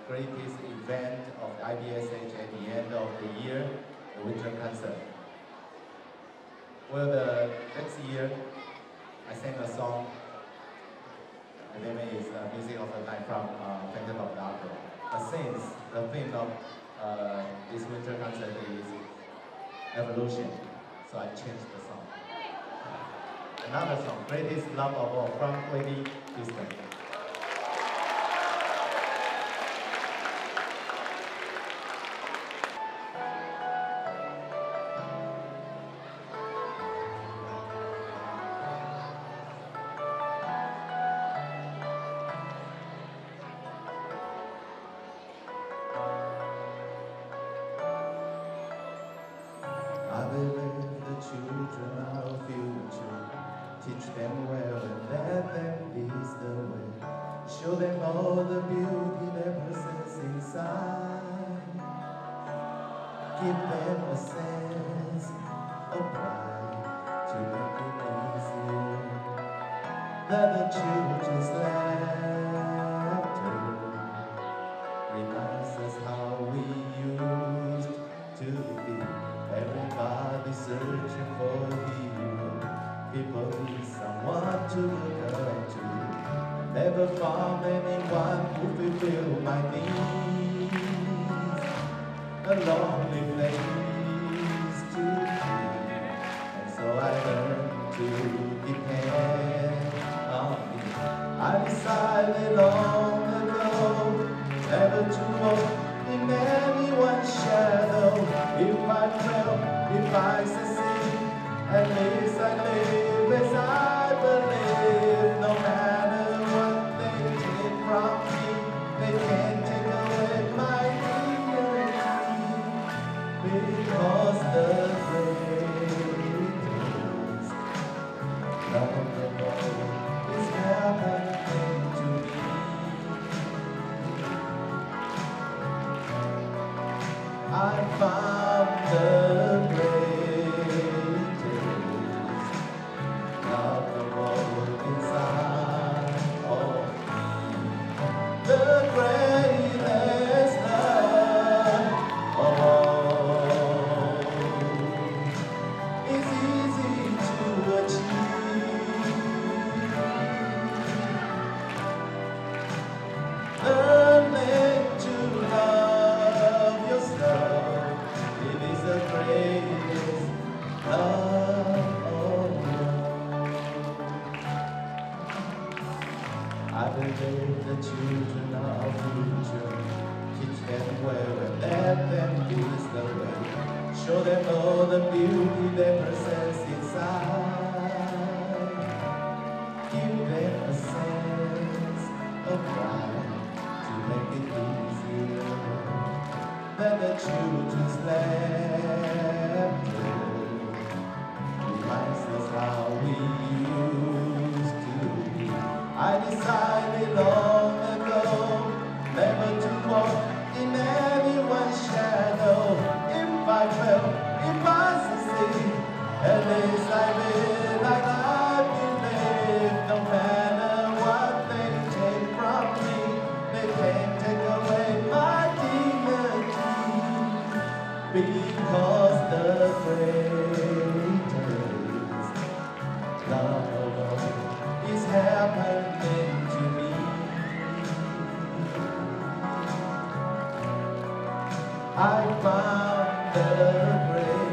greatest event of the IBSH at the end of the year, the winter concert. Well, the next year, I sang a song. The name is Music of the Night from Phantom of the Opera. But since the theme of this winter concert is evolution, so I changed the song. Another song, Greatest Love of All, from Whitney Houston. I believe the children are our future. Teach them well and let them lead the way. Show them all the beauty that possess inside. Give them a sense of pride to make it easier. Let the children's laughter reminds us how we used to be. Everybody searching for a hero. People need someone to look up to. Never found anyone who fulfill my needs. A lonely place to be. And so I learned to depend on me. I decided long ago never to walk in anyone's shadow. If I fail, if I succeed, at least I live as I believe. No matter what they take from me, they can't take away my dignity. Because the greatest love of all is happening to me. I found the greatest love of all inside of me. The greatest love of all is easy to achieve. Learning to love yourself, it is the greatest love of all. I believe the children are our future. Teach them well and let them lead the way. Show them all the beauty they possess inside. Give them a sense of pride to make it easier. Let the children's laughter reminds us how we used to be. I decided long ago never to walk in anyone's shadow. If I fail, if I succeed, at least I live like I believe. No matter what they take from me, they can't take away my dignity. Because the greatest love of all is happening to me. I found the greatest